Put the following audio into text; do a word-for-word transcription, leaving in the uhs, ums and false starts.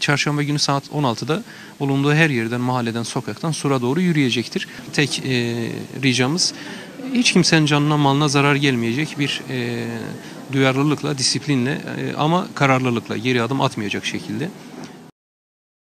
çarşamba günü saat on altıda bulunduğu her yerden, mahalleden, sokaktan Sur'a doğru yürüyecektir. Tek e, ricamız hiç kimsenin canına, malına zarar gelmeyecek bir e, duyarlılıkla, disiplinle e, ama kararlılıkla, geri adım atmayacak şekilde